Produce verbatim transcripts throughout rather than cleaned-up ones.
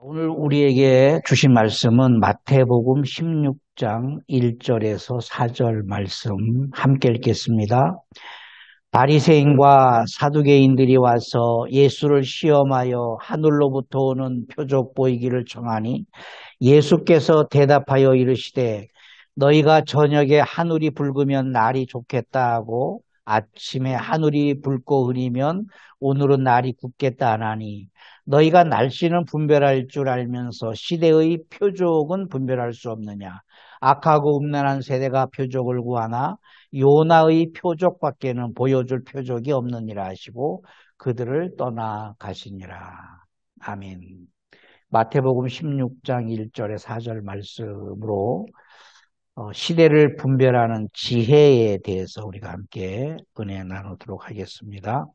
오늘 우리에게 주신 말씀은 마태복음 십육 장 일 절에서 사 절 말씀 함께 읽겠습니다. 바리새인과 사두개인들이 와서 예수를 시험하여 하늘로부터 오는 표적 보이기를 청하니 예수께서 대답하여 이르시되 너희가 저녁에 하늘이 붉으면 날이 좋겠다 하고 아침에 하늘이 붉고 흐리면 오늘은 날이 굳겠다 하나니 너희가 날씨는 분별할 줄 알면서 시대의 표적은 분별할 수 없느냐. 악하고 음란한 세대가 표적을 구하나 요나의 표적밖에는 보여줄 표적이 없느니라 하시고 그들을 떠나가시니라. 아멘. 마태복음 십육 장 일 절에 사 절 말씀으로 시대를 분별하는 지혜에 대해서 우리가 함께 은혜 나누도록 하겠습니다.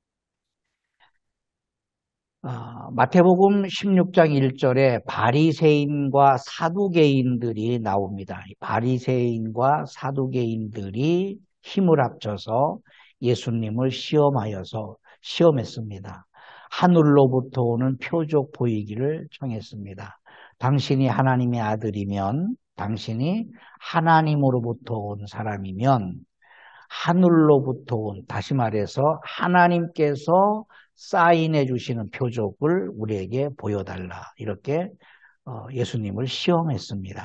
마태복음 십육 장 일 절에 바리새인과 사두개인들이 나옵니다. 바리새인과 사두개인들이 힘을 합쳐서 예수님을 시험하여서 시험했습니다. 하늘로부터 오는 표적 보이기를 청했습니다. 당신이 하나님의 아들이면, 당신이 하나님으로부터 온 사람이면 하늘로부터 온, 다시 말해서 하나님께서 사인해 주시는 표적을 우리에게 보여달라. 이렇게 예수님을 시험했습니다.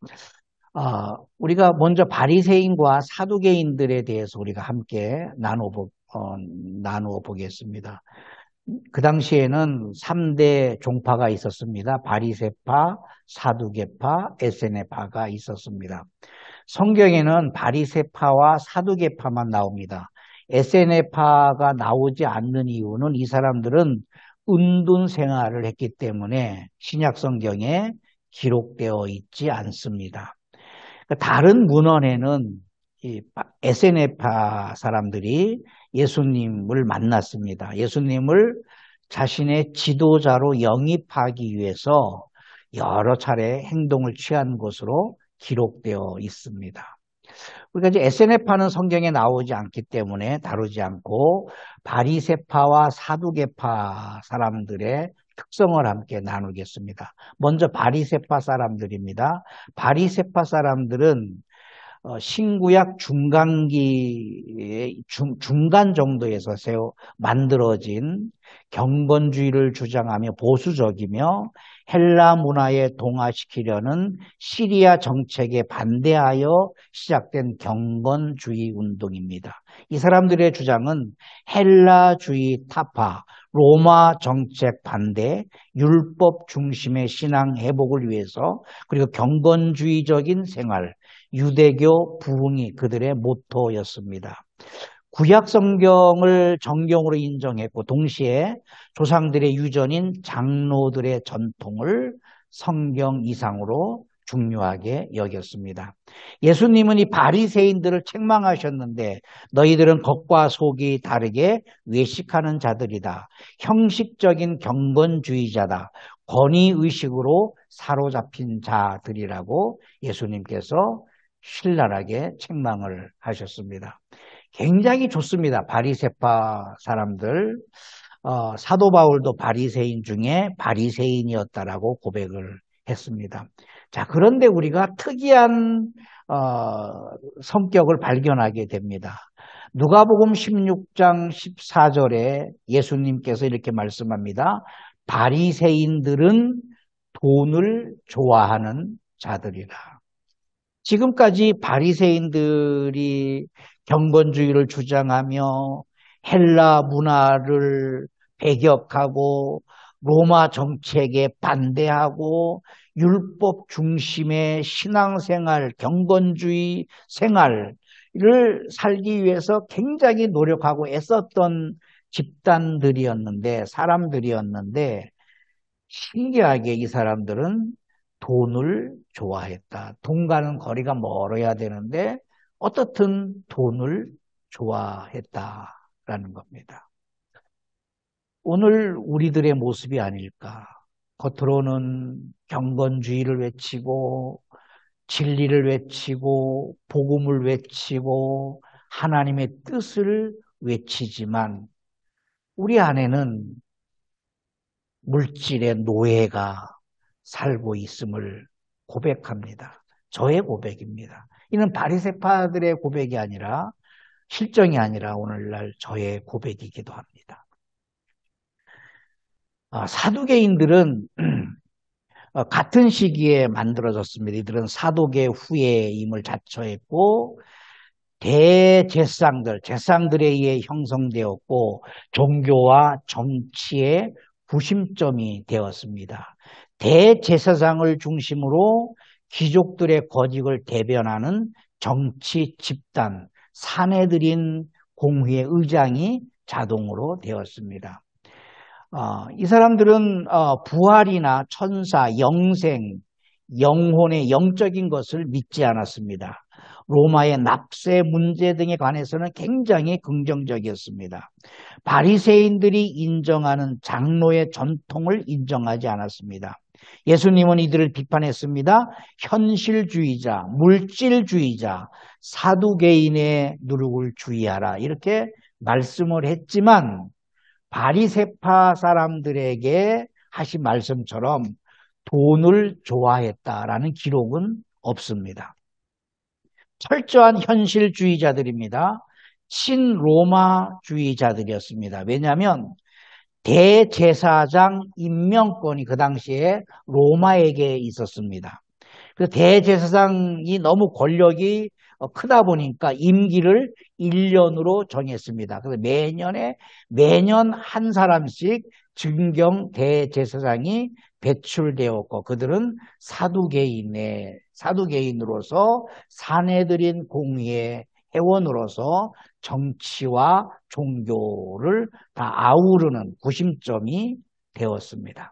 우리가 먼저 바리새인과 사두개인들에 대해서 우리가 함께 나누어, 나누어 보겠습니다. 그 당시에는 삼 대 종파가 있었습니다. 바리새파, 사두개파, 에세네파가 있었습니다. 성경에는 바리새파와 사두개파만 나옵니다. 에세네파가 나오지 않는 이유는 이 사람들은 은둔 생활을 했기 때문에 신약 성경에 기록되어 있지 않습니다. 다른 문헌에는 이 에세네파 사람들이 예수님을 만났습니다. 예수님을 자신의 지도자로 영입하기 위해서 여러 차례 행동을 취한 것으로 기록되어 있습니다. 우리가 이제 에세네파는 성경에 나오지 않기 때문에 다루지 않고 바리새파와 사두개파 사람들의 특성을 함께 나누겠습니다. 먼저 바리새파 사람들입니다. 바리새파 사람들은 신구약 중간기 중, 중간 정도에서 세워 만들어진 경건주의를 주장하며 보수적이며 헬라 문화에 동화시키려는 시리아 정책에 반대하여 시작된 경건주의 운동입니다. 이 사람들의 주장은 헬라주의 타파, 로마 정책 반대, 율법 중심의 신앙 회복을 위해서 그리고 경건주의적인 생활, 유대교 부흥이 그들의 모토였습니다. 구약 성경을 정경으로 인정했고 동시에 조상들의 유전인 장로들의 전통을 성경 이상으로 중요하게 여겼습니다. 예수님은 이 바리새인들을 책망하셨는데 너희들은 겉과 속이 다르게 외식하는 자들이다. 형식적인 경건주의자다. 권위의식으로 사로잡힌 자들이라고 예수님께서 신랄하게 책망을 하셨습니다. 굉장히 좋습니다. 바리새파 사람들. 어, 사도 바울도 바리새인 중에 바리새인이었다라고 고백을 했습니다. 자, 그런데 우리가 특이한 어, 성격을 발견하게 됩니다. 누가복음 십육 장 십사 절에 예수님께서 이렇게 말씀합니다. 바리새인들은 돈을 좋아하는 자들이라. 지금까지 바리새인들이 경건주의를 주장하며 헬라 문화를 배격하고 로마 정책에 반대하고 율법 중심의 신앙생활, 경건주의 생활을 살기 위해서 굉장히 노력하고 애썼던 집단들이었는데, 사람들이었는데 신기하게 이 사람들은 돈을 좋아했다. 돈과는 거리가 멀어야 되는데 어떻든 돈을 좋아했다라는 겁니다. 오늘 우리들의 모습이 아닐까. 겉으로는 경건주의를 외치고 진리를 외치고 복음을 외치고 하나님의 뜻을 외치지만 우리 안에는 물질의 노예가 살고 있음을 고백합니다. 저의 고백입니다. 이는 바리새파들의 고백이 아니라 실정이 아니라 오늘날 저의 고백이기도 합니다. 아, 사두개인들은 어, 같은 시기에 만들어졌습니다. 이들은 사도계 후예임을 자처했고 대제사장들, 제사장들에 의해 형성되었고 종교와 정치의 구심점이 되었습니다. 대제사장을 중심으로 귀족들의 권익을 대변하는 정치 집단, 사내들인 공회의 의장이 자동으로 되었습니다. 어, 이 사람들은 어, 부활이나 천사, 영생, 영혼의 영적인 것을 믿지 않았습니다. 로마의 납세 문제 등에 관해서는 굉장히 긍정적이었습니다. 바리새인들이 인정하는 장로의 전통을 인정하지 않았습니다. 예수님은 이들을 비판했습니다. 현실주의자, 물질주의자, 사두개인의 누룩을 주의하라 이렇게 말씀을 했지만 바리새파 사람들에게 하신 말씀처럼 돈을 좋아했다라는 기록은 없습니다. 철저한 현실주의자들입니다. 친로마주의자들이었습니다. 왜냐하면 대제사장 임명권이 그 당시에 로마에게 있었습니다. 그래서 대제사장이 너무 권력이 크다 보니까 임기를 일 년으로 정했습니다. 그래서 매년에 매년 한 사람씩 증경 대제사장이 배출되었고 그들은 사두개인의 사두개인으로서 사내들인 공의의 회원으로서 정치와 종교를 다 아우르는 구심점이 되었습니다.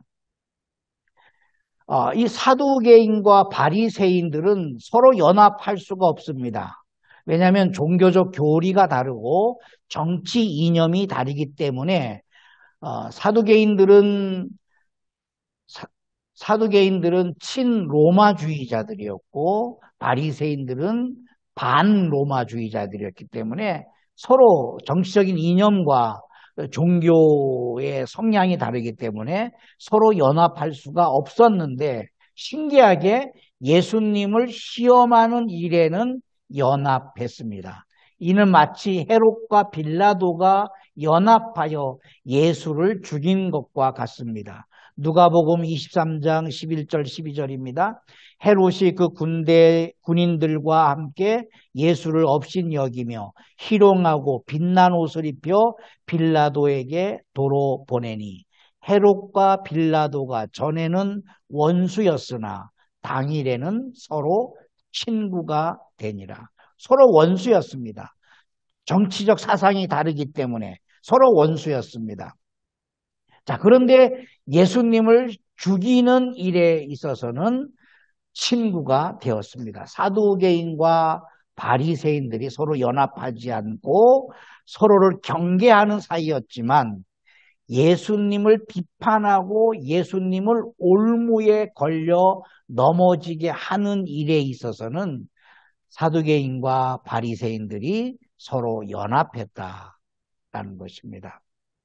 어, 이 사두개인과 바리새인들은 서로 연합할 수가 없습니다. 왜냐하면 종교적 교리가 다르고 정치 이념이 다르기 때문에 어, 사두개인들은 사, 사두개인들은 친로마주의자들이었고 바리새인들은 반로마주의자들이었기 때문에 서로 정치적인 이념과 종교의 성향이 다르기 때문에 서로 연합할 수가 없었는데 신기하게 예수님을 시험하는 일에는 연합했습니다. 이는 마치 헤롯과 빌라도가 연합하여 예수를 죽인 것과 같습니다. 누가복음 이십삼 장 십일 절 십이 절입니다. 헤롯이 그 군대 군인들과 함께 예수를 업신 여기며 희롱하고 빛난 옷을 입혀 빌라도에게 도로 보내니 헤롯과 빌라도가 전에는 원수였으나 당일에는 서로 친구가 되니라. 서로 원수였습니다. 정치적 사상이 다르기 때문에 서로 원수였습니다. 자, 그런데 예수님을 죽이는 일에 있어서는 친구가 되었습니다. 사두개인과 바리새인들이 서로 연합하지 않고 서로를 경계하는 사이였지만 예수님을 비판하고 예수님을 올무에 걸려 넘어지게 하는 일에 있어서는 사두개인과 바리새인들이 서로 연합했다라는 것입니다.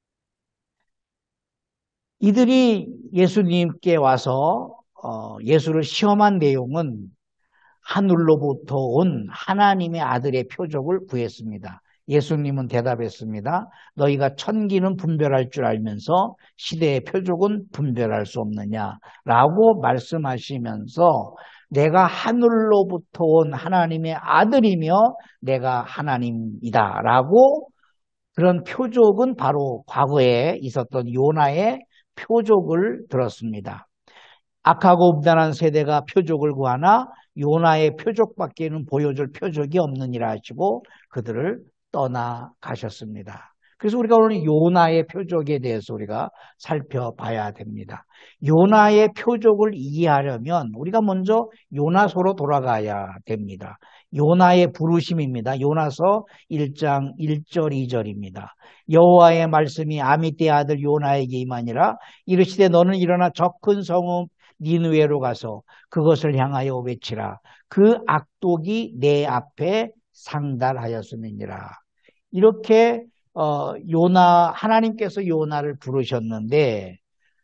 이들이 예수님께 와서 예수를 시험한 내용은 하늘로부터 온 하나님의 아들의 표적을 구했습니다. 예수님은 대답했습니다. 너희가 천기는 분별할 줄 알면서 시대의 표적은 분별할 수 없느냐라고 말씀하시면서 내가 하늘로부터 온 하나님의 아들이며 내가 하나님이다라고 그런 표적은 바로 과거에 있었던 요나의 표적을 들었습니다. 악하고 음란한 세대가 표적을 구하나 요나의 표적밖에는 보여줄 표적이 없느니라 하시고 그들을 떠나가셨습니다. 그래서 우리가 오늘 요나의 표적에 대해서 우리가 살펴봐야 됩니다. 요나의 표적을 이해하려면 우리가 먼저 요나서로 돌아가야 됩니다. 요나의 부르심입니다. 요나서 일 장 일 절 이 절입니다. 여호와의 말씀이 아미떼의 아들 요나에게 임하니라. 이르시되 너는 일어나 저 큰 성읍 니느웨로 가서 그것을 향하여 외치라. 그 악독이 내 앞에 상달하였음이니라. 이렇게 어, 요나 하나님께서 요나를 부르셨는데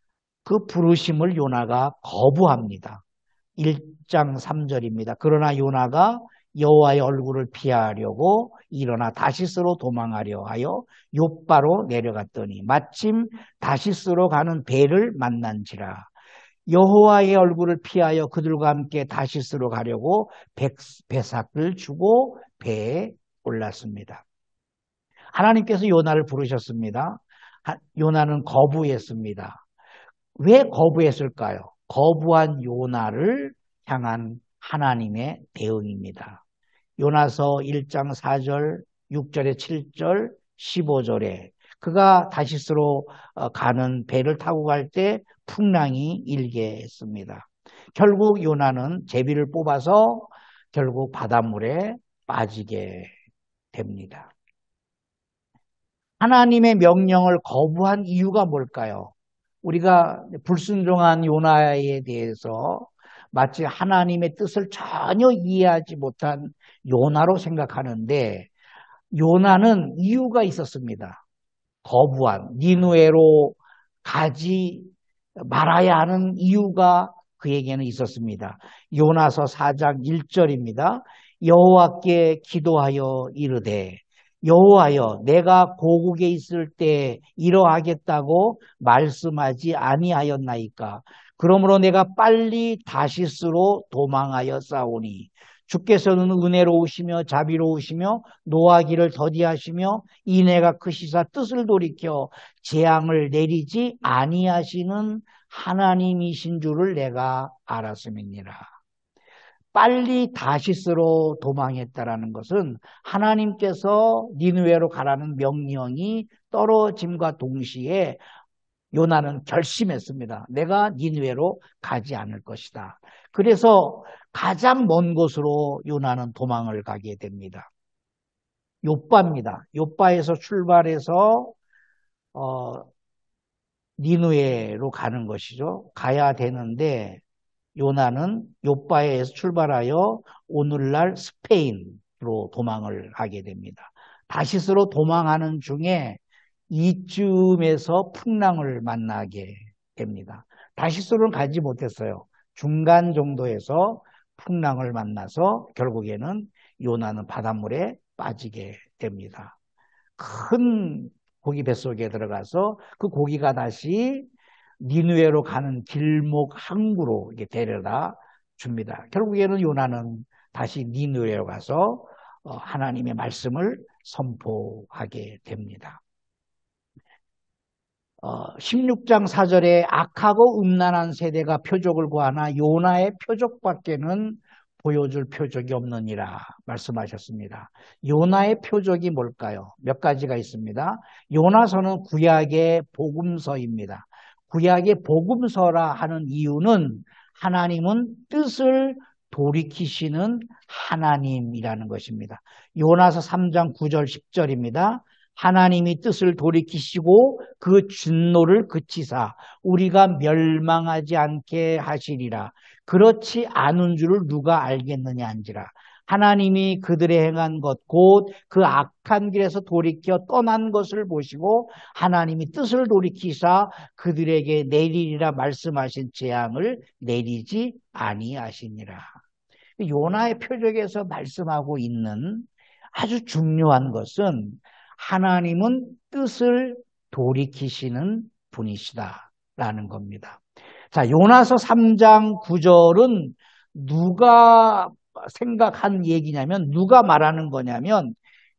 그 부르심을 요나가 거부합니다. 일 장 삼 절입니다. 그러나 요나가 여호와의 얼굴을 피하려고 일어나 다시스로 도망하려 하여 욥바로 내려갔더니 마침 다시스로 가는 배를 만난지라. 여호와의 얼굴을 피하여 그들과 함께 다시스로 가려고 백, 배삭을 주고 배에 올랐습니다. 하나님께서 요나를 부르셨습니다. 요나는 거부했습니다. 왜 거부했을까요? 거부한 요나를 향한 하나님의 대응입니다. 요나서 일 장 사 절, 육 절에 칠 절, 십오 절에 그가 다시스로 가는 배를 타고 갈 때 풍랑이 일게 했습니다. 결국 요나는 제비를 뽑아서 결국 바닷물에 빠지게 됩니다. 하나님의 명령을 거부한 이유가 뭘까요? 우리가 불순종한 요나에 대해서 마치 하나님의 뜻을 전혀 이해하지 못한 요나로 생각하는데 요나는 이유가 있었습니다. 거부한 니느웨로 가지 말아야 하는 이유가 그에게는 있었습니다. 요나서 사 장 일 절입니다. 여호와께 기도하여 이르되 여호와여 내가 고국에 있을 때 이러하겠다고 말씀하지 아니하였나이까. 그러므로 내가 빨리 다시스로 도망하여 싸우니 주께서는 은혜로우시며 자비로우시며 노하기를 더디하시며 인애가 크시사 뜻을 돌이켜 재앙을 내리지 아니하시는 하나님이신 줄을 내가 알았음이니라. 빨리 다시스로 도망했다라는 것은 하나님께서 니느웨로 가라는 명령이 떨어짐과 동시에 요나는 결심했습니다. 내가 니느웨로 가지 않을 것이다. 그래서 가장 먼 곳으로 요나는 도망을 가게 됩니다. 욥바입니다. 욥바에서 출발해서 어, 니느웨로 가는 것이죠. 가야 되는데 요나는 욥바에서 출발하여 오늘날 스페인으로 도망을 하게 됩니다. 다시스로 도망하는 중에 이쯤에서 풍랑을 만나게 됩니다. 다시스로는 가지 못했어요. 중간 정도에서 풍랑을 만나서 결국에는 요나는 바닷물에 빠지게 됩니다. 큰 고기 뱃속에 들어가서 그 고기가 다시 니느웨로 가는 길목 항구로 데려다 줍니다. 결국에는 요나는 다시 니느웨로 가서 하나님의 말씀을 선포하게 됩니다. 십육 장 사 절에 악하고 음란한 세대가 표적을 구하나 요나의 표적밖에는 보여줄 표적이 없느니라 말씀하셨습니다. 요나의 표적이 뭘까요? 몇 가지가 있습니다. 요나서는 구약의 복음서입니다. 구약의 복음서라 하는 이유는 하나님은 뜻을 돌이키시는 하나님이라는 것입니다. 요나서 삼 장 구 절 십 절입니다. 하나님이 뜻을 돌이키시고 그 진노를 그치사 우리가 멸망하지 않게 하시리라. 그렇지 않은 줄을 누가 알겠느냐 한지라. 하나님이 그들의 행한 것 곧 그 악한 길에서 돌이켜 떠난 것을 보시고 하나님이 뜻을 돌이키사 그들에게 내리리라 말씀하신 재앙을 내리지 아니하시니라. 요나의 표적에서 말씀하고 있는 아주 중요한 것은 하나님은 뜻을 돌이키시는 분이시다라는 겁니다. 자, 요나서 삼 장 구 절은 누가 생각한 얘기냐면 누가 말하는 거냐면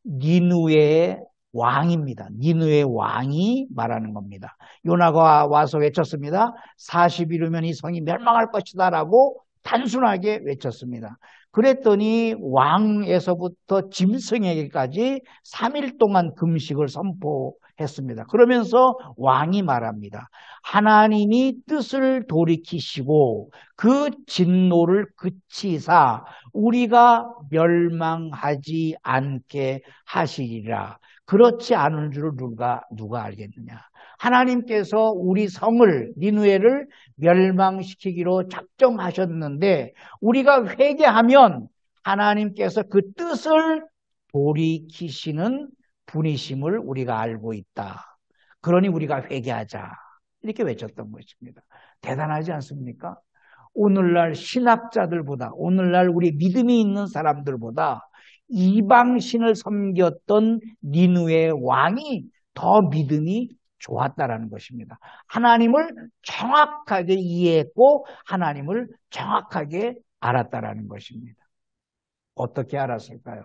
니느웨의 왕입니다. 니느웨의 왕이 말하는 겁니다. 요나가 와서 외쳤습니다. 사십 일 후면 이 성이 멸망할 것이다 라고 단순하게 외쳤습니다. 그랬더니 왕에서부터 짐승에게까지 삼 일 동안 금식을 선포했습니다. 그러면서 왕이 말합니다. 하나님이 뜻을 돌이키시고 그 진노를 그치사 우리가 멸망하지 않게 하시리라. 그렇지 않은 줄을 누가 누가 알겠느냐. 하나님께서 우리 성을 니느웨를 멸망시키기로 작정하셨는데 우리가 회개하면 하나님께서 그 뜻을 돌이키시는 분이심을 우리가 알고 있다. 그러니 우리가 회개하자 이렇게 외쳤던 것입니다. 대단하지 않습니까? 오늘날 신학자들보다, 오늘날 우리 믿음이 있는 사람들보다 이방신을 섬겼던 니누의 왕이 더 믿음이 좋았다라는 것입니다. 하나님을 정확하게 이해했고 하나님을 정확하게 알았다라는 것입니다. 어떻게 알았을까요?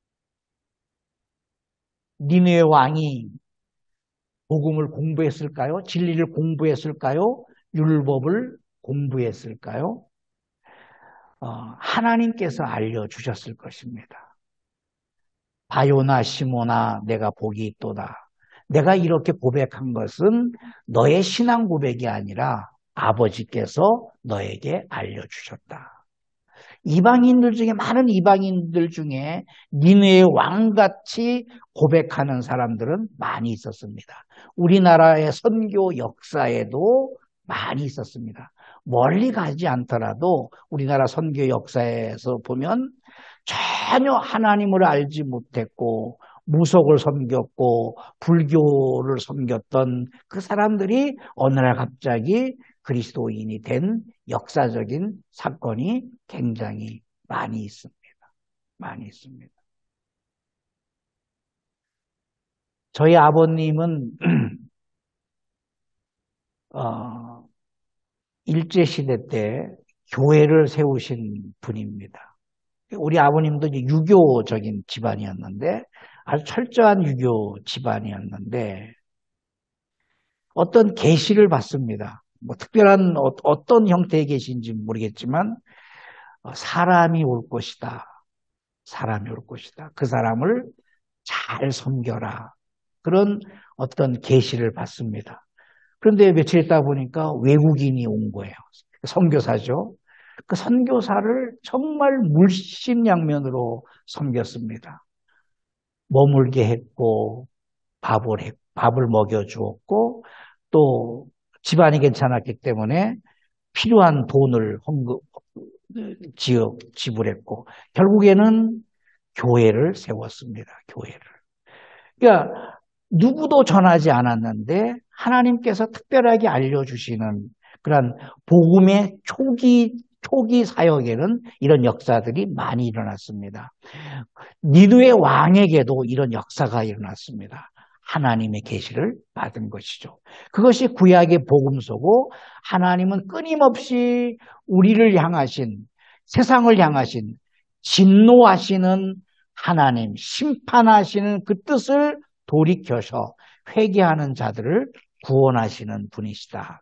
니느웨 왕이 복음을 공부했을까요? 진리를 공부했을까요? 율법을 공부했을까요? 어, 하나님께서 알려주셨을 것입니다. 바요나 시모나 내가 복이 있도다. 내가 이렇게 고백한 것은 너의 신앙 고백이 아니라 아버지께서 너에게 알려주셨다. 이방인들 중에 많은 이방인들 중에 니느웨의 왕같이 고백하는 사람들은 많이 있었습니다. 우리나라의 선교 역사에도 많이 있었습니다. 멀리 가지 않더라도 우리나라 선교 역사에서 보면 전혀 하나님을 알지 못했고 무속을 섬겼고 불교를 섬겼던 그 사람들이 어느 날 갑자기 그리스도인이 된 역사적인 사건이 굉장히 많이 있습니다. 많이 있습니다. 저희 아버님은 어, 일제시대 때 교회를 세우신 분입니다. 우리 아버님도 유교적인 집안이었는데 아주 철저한 유교 집안이었는데 어떤 계시를 받습니다. 뭐 특별한 어, 어떤 형태의 계시인지 모르겠지만 사람이 올 것이다. 사람이 올 것이다. 그 사람을 잘 섬겨라. 그런 어떤 계시를 받습니다. 그런데 며칠 있다 보니까 외국인이 온 거예요. 선교사죠. 그 선교사를 정말 물심양면으로 섬겼습니다. 머물게 했고 밥을 했고 밥을 먹여주었고 또 집안이 괜찮았기 때문에 필요한 돈을 헌금 지역 지불했고 결국에는 교회를 세웠습니다. 교회를. 그러니까 누구도 전하지 않았는데 하나님께서 특별하게 알려주시는 그런 복음의 초기 초기 사역에는 이런 역사들이 많이 일어났습니다. 니느웨 왕에게도 이런 역사가 일어났습니다. 하나님의 계시를 받은 것이죠. 그것이 구약의 복음서고 하나님은 끊임없이 우리를 향하신 세상을 향하신 진노하시는 하나님, 심판하시는 그 뜻을 돌이켜서 회개하는 자들을 구원하시는 분이시다.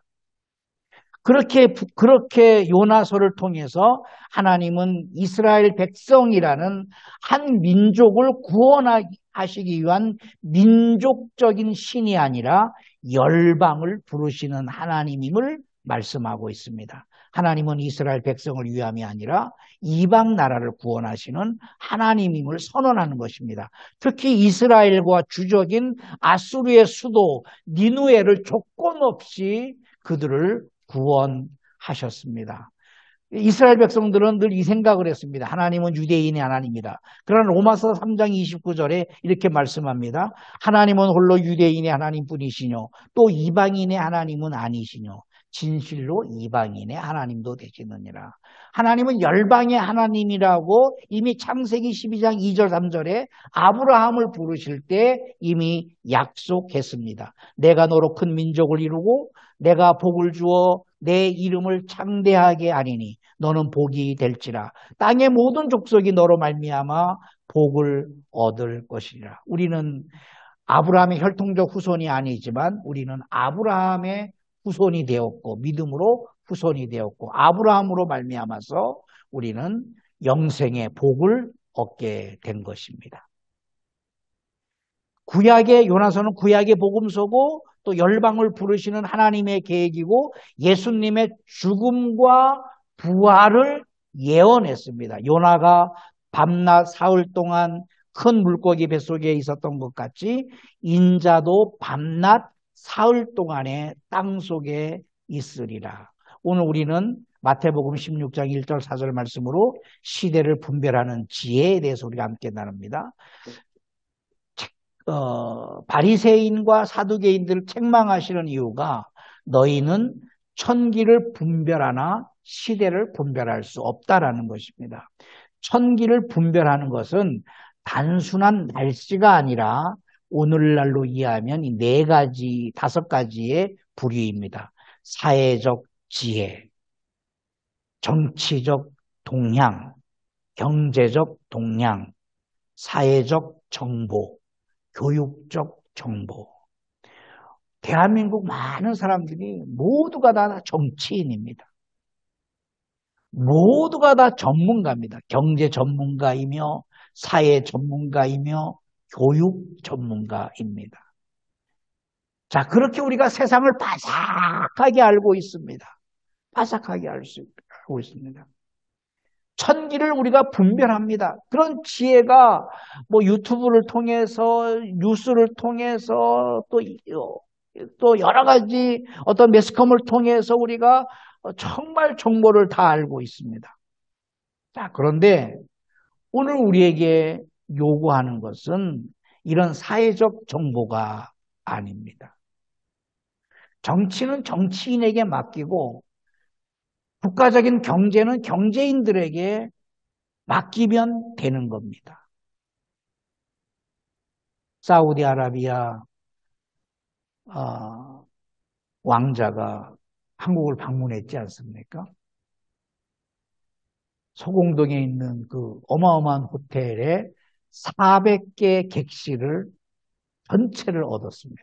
그렇게, 그렇게 요나서를 통해서 하나님은 이스라엘 백성이라는 한 민족을 구원하시기 위한 민족적인 신이 아니라 열방을 부르시는 하나님임을 말씀하고 있습니다. 하나님은 이스라엘 백성을 위함이 아니라 이방 나라를 구원하시는 하나님임을 선언하는 것입니다. 특히 이스라엘과 주적인 아수르의 수도 니느웨를 조건 없이 그들을 구원하셨습니다. 이스라엘 백성들은 늘 이 생각을 했습니다. 하나님은 유대인의 하나님이다. 그러나 로마서 삼 장 이십구 절에 이렇게 말씀합니다. 하나님은 홀로 유대인의 하나님뿐이시뇨 또 이방인의 하나님은 아니시뇨 진실로 이방인의 하나님도 되시느니라. 하나님은 열방의 하나님이라고 이미 창세기 십이 장 이 절 삼 절에 아브라함을 부르실 때 이미 약속했습니다. 내가 너로 큰 민족을 이루고 내가 복을 주어 내 이름을 창대하게 하리니 너는 복이 될지라. 땅의 모든 족속이 너로 말미암아 복을 얻을 것이라. 우리는 아브라함의 혈통적 후손이 아니지만 우리는 아브라함의 후손이 되었고 믿음으로 후손이 되었고 아브라함으로 말미암아서 우리는 영생의 복을 얻게 된 것입니다. 구약의 요나서는 구약의 복음서고 또 열방을 부르시는 하나님의 계획이고 예수님의 죽음과 부활을 예언했습니다. 요나가 밤낮 사흘 동안 큰 물고기 뱃속에 있었던 것 같이 인자도 밤낮 사흘 동안에 땅속에 있으리라. 오늘 우리는 마태복음 십육 장 일 절 사 절 말씀으로 시대를 분별하는 지혜에 대해서 우리가 함께 나눕니다. 어, 바리새인과 사두개인들을 책망하시는 이유가 너희는 천기를 분별하나 시대를 분별할 수 없다라는 것입니다. 천기를 분별하는 것은 단순한 날씨가 아니라 오늘날로 이해하면 이 네 가지, 다섯 가지의 부류입니다. 사회적 지혜, 정치적 동향, 경제적 동향, 사회적 정보, 교육적 정보. 대한민국 많은 사람들이 모두가 다 정치인입니다. 모두가 다 전문가입니다. 경제 전문가이며 사회 전문가이며 교육 전문가입니다. 자, 그렇게 우리가 세상을 바삭하게 알고 있습니다. 바삭하게 알 수, 알고 있습니다. 천기를 우리가 분별합니다. 그런 지혜가 뭐 유튜브를 통해서, 뉴스를 통해서, 또, 또 여러 가지 어떤 매스컴을 통해서 우리가 정말 정보를 다 알고 있습니다. 자, 그런데 오늘 우리에게 요구하는 것은 이런 사회적 정보가 아닙니다. 정치는 정치인에게 맡기고 국가적인 경제는 경제인들에게 맡기면 되는 겁니다. 사우디아라비아 어, 왕자가 한국을 방문했지 않습니까? 소공동에 있는 그 어마어마한 호텔에 사백 개 객실을 전체를 얻었습니다.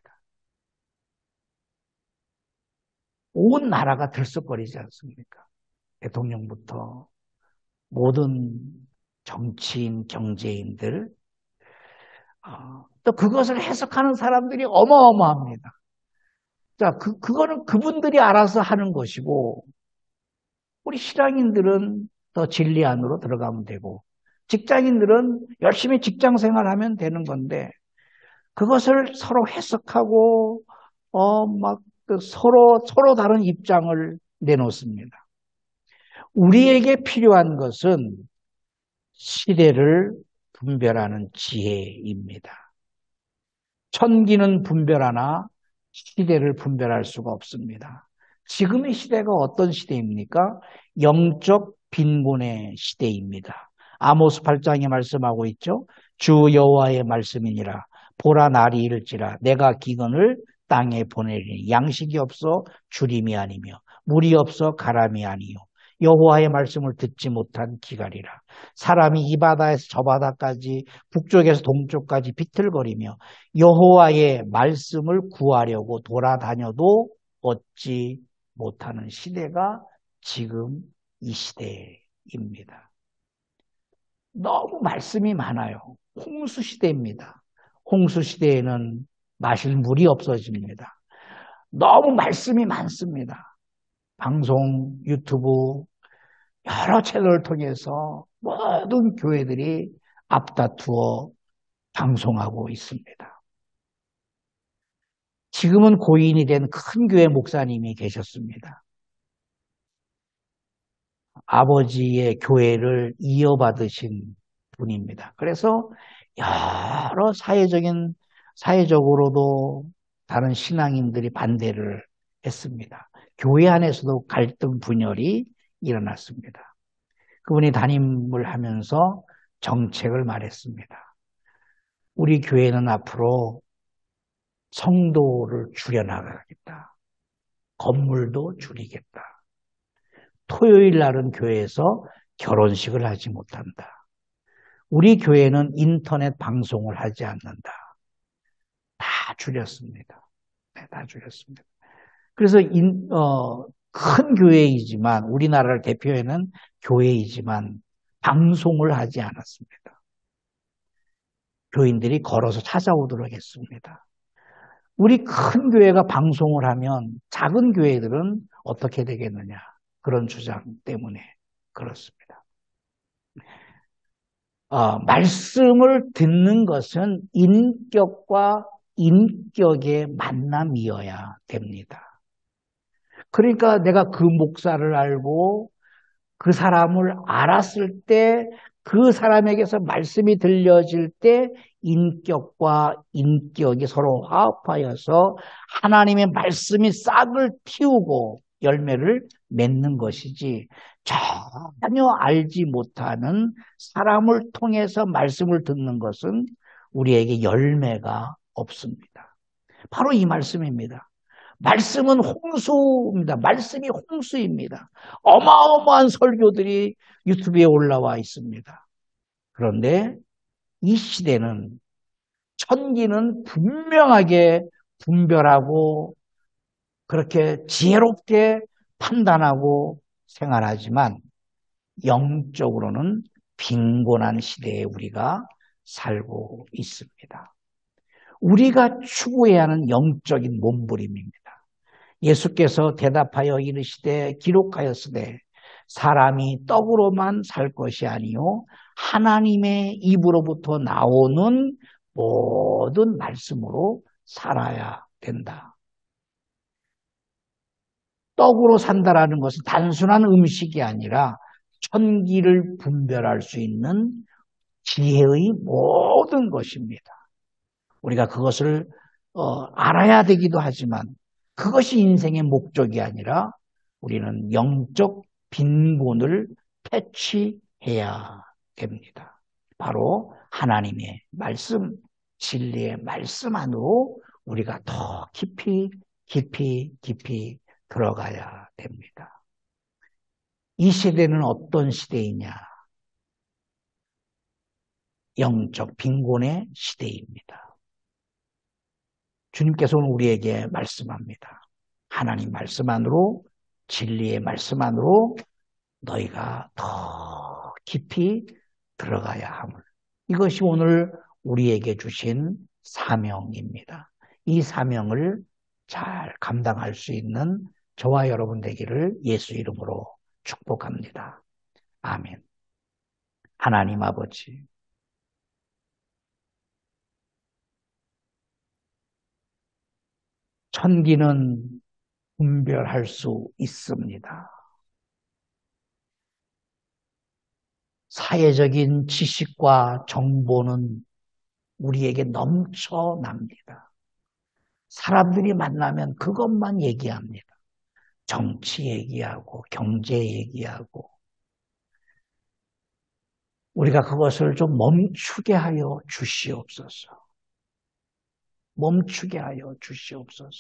온 나라가 들썩거리지 않습니까? 대통령부터 모든 정치인, 경제인들, 어, 또 그것을 해석하는 사람들이 어마어마합니다. 자, 그, 그거는 그분들이 알아서 하는 것이고, 우리 신앙인들은 더 진리 안으로 들어가면 되고, 직장인들은 열심히 직장 생활하면 되는 건데, 그것을 서로 해석하고, 어, 막, 그 서로, 서로 다른 입장을 내놓습니다. 우리에게 필요한 것은 시대를 분별하는 지혜입니다. 천기는 분별하나 시대를 분별할 수가 없습니다. 지금의 시대가 어떤 시대입니까? 영적 빈곤의 시대입니다. 아모스 팔 장에 말씀하고 있죠. 주 여호와의 말씀이니라. 보라 날이 이를지라 내가 기근을 땅에 보내리니 양식이 없어 주림이 아니며 물이 없어 가람이 아니요 여호와의 말씀을 듣지 못한 기갈이라. 사람이 이 바다에서 저 바다까지 북쪽에서 동쪽까지 비틀거리며 여호와의 말씀을 구하려고 돌아다녀도 얻지 못하는 시대가 지금 이 시대입니다. 너무 말씀이 많아요. 홍수 시대입니다. 홍수 시대에는 마실 물이 없어집니다. 너무 말씀이 많습니다. 방송, 유튜브, 여러 채널을 통해서 모든 교회들이 앞다투어 방송하고 있습니다. 지금은 고인이 된 큰 교회 목사님이 계셨습니다. 아버지의 교회를 이어받으신 분입니다. 그래서 여러 사회적인, 사회적으로도 다른 신앙인들이 반대를 했습니다. 교회 안에서도 갈등 분열이 일어났습니다. 그분이 담임을 하면서 정책을 말했습니다. 우리 교회는 앞으로 성도를 줄여나가겠다. 건물도 줄이겠다. 토요일 날은 교회에서 결혼식을 하지 못한다. 우리 교회는 인터넷 방송을 하지 않는다. 다 줄였습니다. 네, 다 줄였습니다. 그래서 인, 어, 큰 교회이지만 우리나라를 대표하는 교회이지만 방송을 하지 않았습니다. 교인들이 걸어서 찾아오도록 했습니다. 우리 큰 교회가 방송을 하면 작은 교회들은 어떻게 되겠느냐. 그런 주장 때문에 그렇습니다. 어, 말씀을 듣는 것은 인격과 인격의 만남이어야 됩니다. 그러니까 내가 그 목사를 알고 그 사람을 알았을 때 그 사람에게서 말씀이 들려질 때 인격과 인격이 서로 화합하여서 하나님의 말씀이 싹을 틔우고 열매를 맺는 것이지, 전혀 알지 못하는 사람을 통해서 말씀을 듣는 것은 우리에게 열매가 없습니다. 바로 이 말씀입니다. 말씀은 홍수입니다. 말씀이 홍수입니다. 어마어마한 설교들이 유튜브에 올라와 있습니다. 그런데 이 시대는, 천기는 분명하게 분별하고 그렇게 지혜롭게 판단하고 생활하지만 영적으로는 빈곤한 시대에 우리가 살고 있습니다. 우리가 추구해야 하는 영적인 몸부림입니다. 예수께서 대답하여 이르시되 기록하였으되 사람이 떡으로만 살 것이 아니요 하나님의 입으로부터 나오는 모든 말씀으로 살아야 된다. 떡으로 산다라는 것은 단순한 음식이 아니라 천기를 분별할 수 있는 지혜의 모든 것입니다. 우리가 그것을 어, 알아야 되기도 하지만 그것이 인생의 목적이 아니라 우리는 영적 빈곤을 패치해야 됩니다. 바로 하나님의 말씀, 진리의 말씀 안으로 우리가 더 깊이 깊이 깊이 들어가야 됩니다. 이 시대는 어떤 시대이냐? 영적 빈곤의 시대입니다. 주님께서는 우리에게 말씀합니다. 하나님 말씀 안으로, 진리의 말씀 안으로 너희가 더 깊이 들어가야 함을. 이것이 오늘 우리에게 주신 사명입니다. 이 사명을 잘 감당할 수 있는 저와 여러분 되기를 예수 이름으로 축복합니다. 아멘. 하나님 아버지, 천기는 분별할 수 있습니다. 사회적인 지식과 정보는 우리에게 넘쳐납니다. 사람들이 만나면 그것만 얘기합니다. 정치 얘기하고 경제 얘기하고. 우리가 그것을 좀 멈추게 하여 주시옵소서. 멈추게 하여 주시옵소서.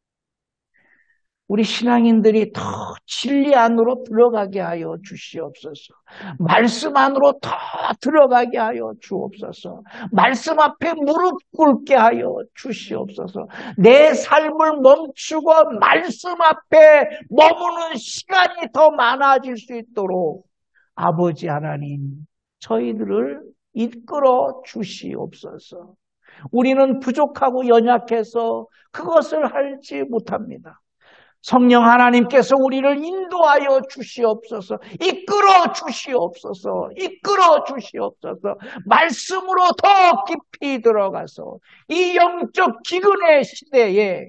우리 신앙인들이 더 진리 안으로 들어가게 하여 주시옵소서. 말씀 안으로 더 들어가게 하여 주옵소서. 말씀 앞에 무릎 꿇게 하여 주시옵소서. 내 삶을 멈추고 말씀 앞에 머무는 시간이 더 많아질 수 있도록 아버지 하나님, 저희들을 이끌어 주시옵소서. 우리는 부족하고 연약해서 그것을 하지 못합니다. 성령 하나님께서 우리를 인도하여 주시옵소서. 이끌어 주시옵소서. 이끌어 주시옵소서. 말씀으로 더 깊이 들어가서 이 영적 기근의 시대에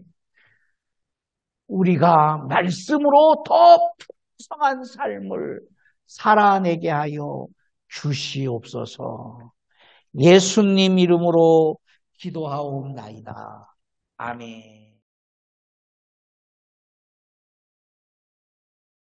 우리가 말씀으로 더 풍성한 삶을 살아내게 하여 주시옵소서. 예수님 이름으로 기도하옵나이다. 아멘.